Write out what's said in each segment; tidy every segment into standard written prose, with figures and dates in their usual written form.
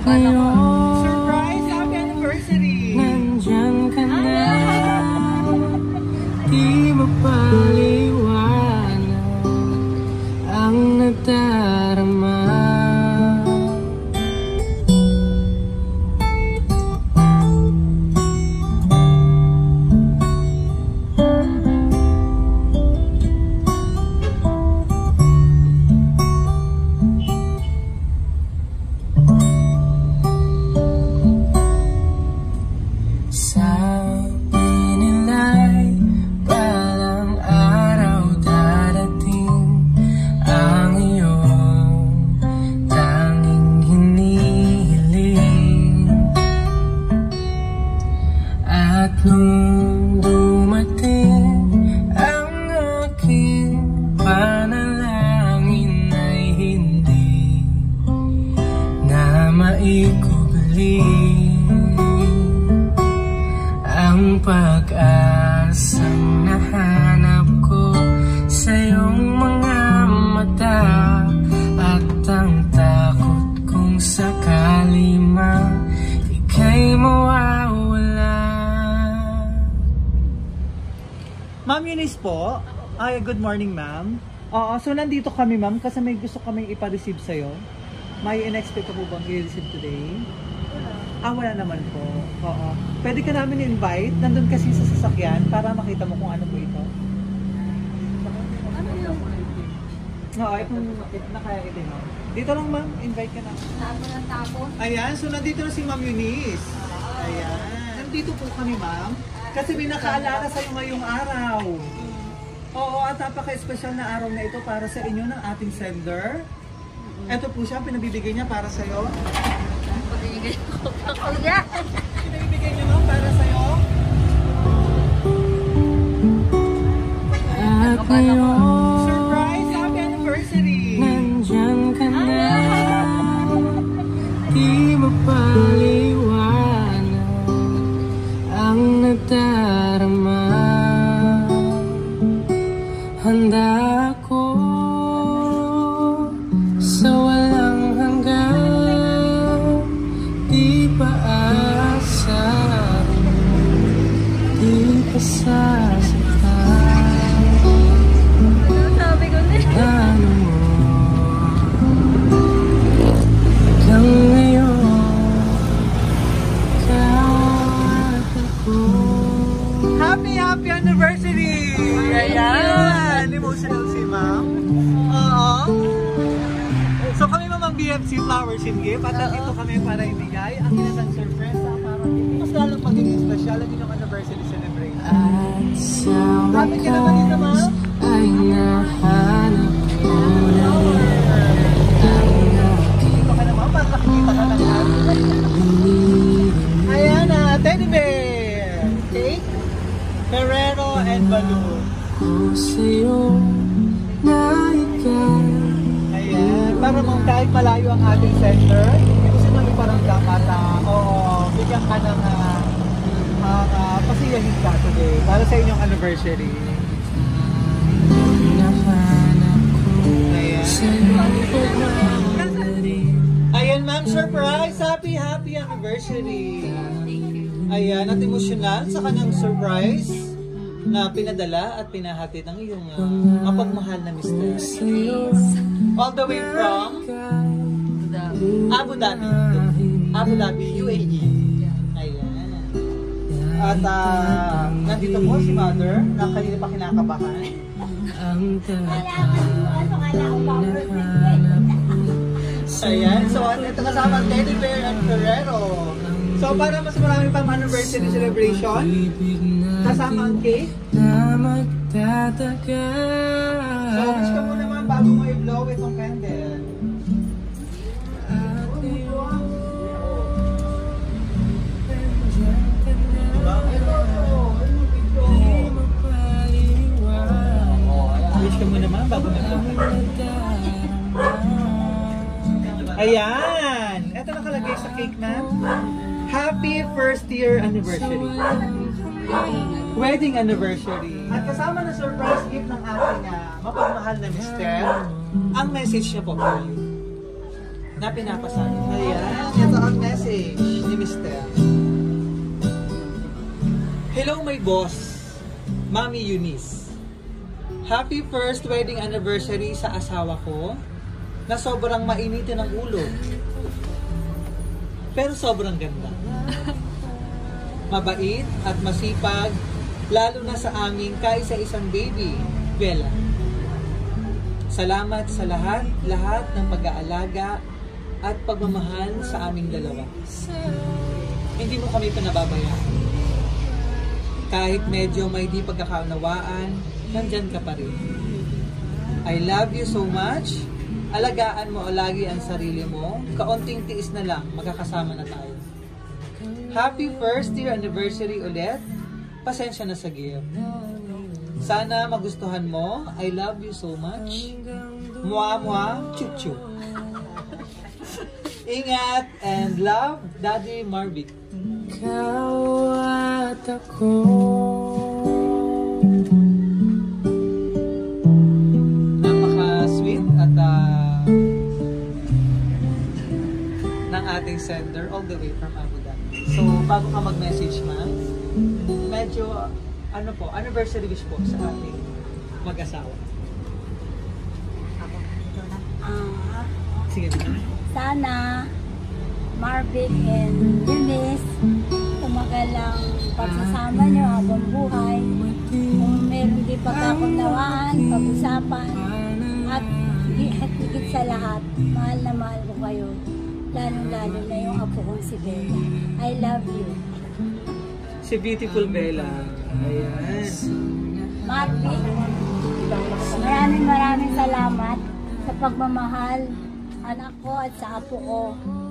ngayon, surprise! Happy anniversary! nandyan ka na, di mapaliwanag ang nadarama. Nung dumating ang aking panalangin ay hindi na maikubli ang pag-asang nahanap ko sa iyong mga mata at ang takot kung sakali man ika'y mawawala. Ma'am Eunice po. Ay, good morning ma'am. Oo, so nandito kami ma'am kasi may gusto kaming ipa-receive sa'yo. May in-expect ka po bang i-receive today? Wala naman po. Oo. Pwede ka namin i-invite. Nandun kasi sa sasakyan para makita mo kung ano po ito. Oo, itong nakaya-ito ma'am. Dito lang ma'am, invite ka na. Ayan, so nandito na si Ma'am Eunice. Ayan. Nandito po kami ma'am. Kasi may nakaalala sa'yo ngayong araw. Oo, at napaka-espesyal na araw na ito para sa inyo ng ating sender. Ito po siya, pinabibigay niya para sa'yo. Pinabibigay ko. Pinabibigay niya ma'am para sa'yo. At ngayon, Surprise! Happy anniversary! nandyan ka na, di mapaliwanag ang nadarama. Handa ako sa walang hanggan, di paasa, di pasasaktan. Sabi ko na. Ano mo hanggang ngayon, kahit ako. Happy anniversary! Ayan! Emotional si ma'am. Oo. So kami mamang BFC Flowers and Gift at nandito kami para ibigay ang isang sorpresa para mas lalong magiging special ang inyong anniversary celebration. At sa Happy ka naman dito ma'am? wakas ay nahanap ko na Dito ka naman para nakikita ka ng ayan na, teddy bear! Cake, Ferrero, and balloon. ko sa'yo na ikaw. Ayan, para mong kahit malayo ang ating center, gusto mo iparamdam at bigyan ka ng pasiyahin ka today para sa inyong anniversary. Nahanap ko Ayan. sa'yo pagmamahali. Ayan ma'am, surprise! Happy anniversary! Ayan, at emosyonal sa kanyang surprise na pinadala at pinahatid ng iyong mapagmahal na mister. All the way from Abu Dhabi, UAE. Ayan. At nandito po si mother na kanina pa kinakabahan. Ang nahanap ko. Ayan, so ito kasama ang teddy bear at Ferrero. So para mas marami pang anniversary celebration, kasama ang cake. Na magtatagal. So wish ka muna naman bago mo i-blow itong candle. Wish ka muna naman bago mo i-blow. Ayan! Ito nakalagay sa cake ma'am. Happy first year anniversary. Wedding anniversary. At kasama na surprise gift ng ating mapagmahal na mister, ang message niya po for you na pinapasali. Ayan. Ito ang message ni Mr. Hello my boss, Mami Eunice. Happy first wedding anniversary sa asawa ko na sobrang mainitin ang ulo. Pero sobrang ganda. Mabait at masipag, lalo na sa aming kaisa-isang baby, Bella. Salamat sa lahat ng pag-aalaga at pagmamahal sa aming dalawa. Hindi mo kami pinababayaan. Kahit medyo may di pagkakaunawaan, nandyan ka pa rin. I love you so much. Alagaan mo lagi ang sarili mo. Kaunting tiis na lang, magkakasama na tayo. Happy first year anniversary ulit. Pasensya na sa gift. Sana magustuhan mo. I love you so much. Mua mua, chup chup. Ingat and love, Daddy Marvic. Ikaw at ako. Napaka-sweet at ng ating sender all the way from Abu Dhabi. So, bago ka mag-message, ma'am, medyo, anniversary wish po sa ating mag-asawa. Sige na. Sana Marvic and Eunice tumagal lang pagsasama nyo habang buhay. Kung meron di pagkakunawaan, pag-usapan, at higit sa lahat, mahal na mahal ko kayo. Lalo-lalo na yung apo kong si Bella. I love you. Si Beautiful Bella. Ayan. Marvic, maraming salamat sa pagmamahal anak ko at sa apo ko.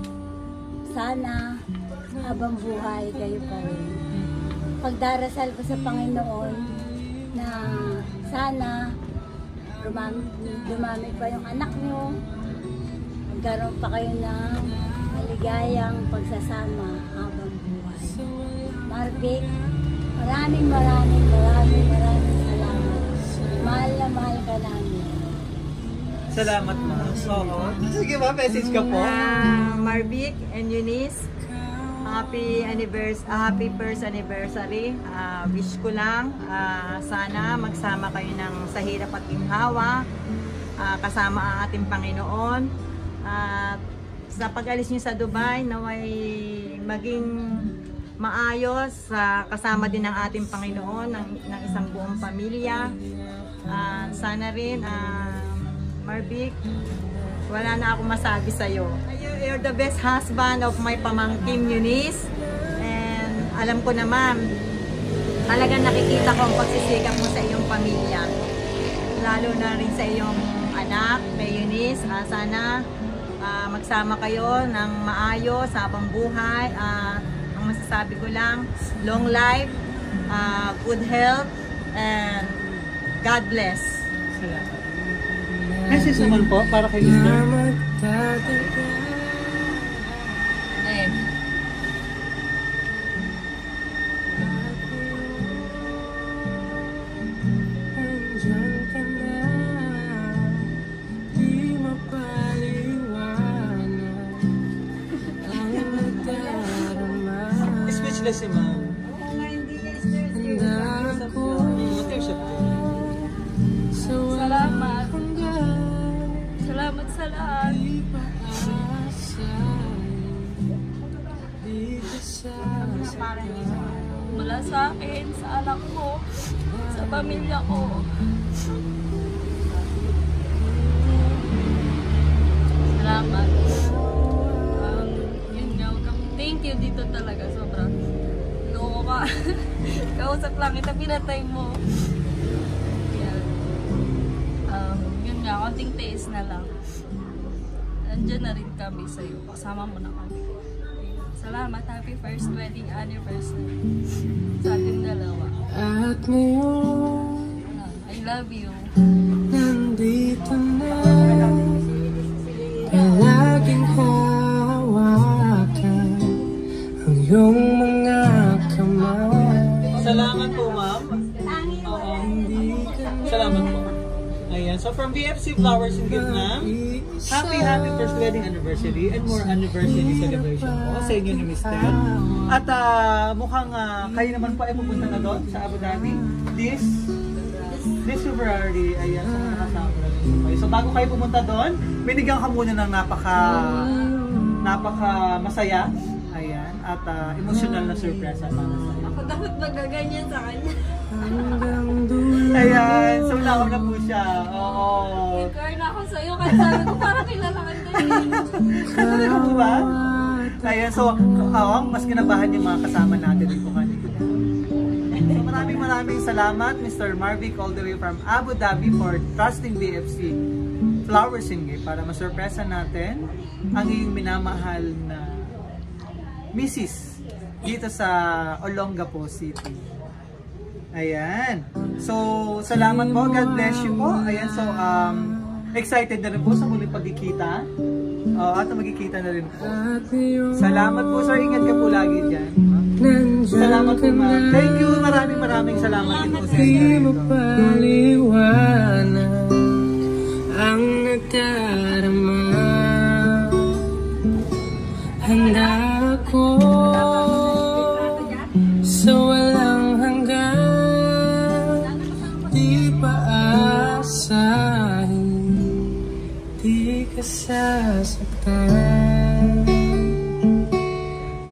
Sana habang buhay kayo pa rin. Pagdarasal ko sa Panginoon na sana dumami pa yung anak nyo, magkaroon pa kayo ng maligayang pagsasama habang buhay. Marvic, maraming salamat. Mahal na mahal ka namin. Salamat, ma'am. Oo. Sige ba, message ka po. Marvic and Eunice, happy first anniversary. Wish ko lang, sana magsama kayo ng sa hirap at ginhawa, kasama ang ating Panginoon. At sa pag-alis niyo sa Dubai, naway maging maayos, kasama din ng ating Panginoon, ng isang buong pamilya. Sana rin, Marvic, wala na akong masabi sa'yo. You're the best husband of my pamangkin Eunice. And alam ko naman, talagang nakikita ko ang pagsisikap mo sa iyong pamilya. Lalo na rin sa iyong anak, kay Eunice. Sana magsama kayo ng maayos habang buhay. Ang masasabi ko lang, long life, good health, and God bless. Salamat. Message naman po para kay Mr. Speechless si ma'am. Oo nga, hindi niya stress. Salamat. Salamat sa lahat. Mula sa akin, sa anak ko, sa pamilya ko. Salamat. Yun nga, thank you dito talaga. Sobrang loko ka. Kausap lang kita, pinatay mo. Yun nga, konting taste na lang. Nandiyan na rin kami sa'yo. Kasama mo na kami. Salamat. Happy first wedding anniversary sa ating dalawa. At ngayon I love you. nandito na palaging hawakan ang iyong mga kamay. Salamat po, ma'am. Oo. Salamat po. Ayan. So from BFC Flowers and Gift na, happy first wedding anniversary and more anniversary celebration po sa inyo ni Mr. At mukhang kayo naman po ay pupunta na doon sa Abu Dhabi this February. Ayan, sa mga kasama ko na. So bago kayo pumunta doon, binigyan ka muna ng napaka masaya. Ayan, at emotional na surprise sana sa iyo. Ako dapat magaganyan sa kanya. Ayan, so nauna po siya. Oo. Nag-car na ako sa'yo kasi sabi ko parang kilala ka din. Talaga po ba? Ayan, so mas kinabahan yung mga kasama natin dito kanina. So maraming salamat Mr. Marvic all the way from Abu Dhabi for trusting BFC Flowers and Gift para masurpresa natin ang iyong minamahal na Mrs. dito sa Olongapo City. Ayan. So, salamat po. God bless you po. Ayan, so, excited na rin po sa muling pagkikita. At magkikita na rin po. Salamat po, sir. Ingat ka po lagi dyan. Salamat po, ma'am. Thank you. Maraming salamat din po sa inyo. Mapaliwanag ang nagdarama. Handa ako sa walang hanggan, di paasahin, di ka sasaktan.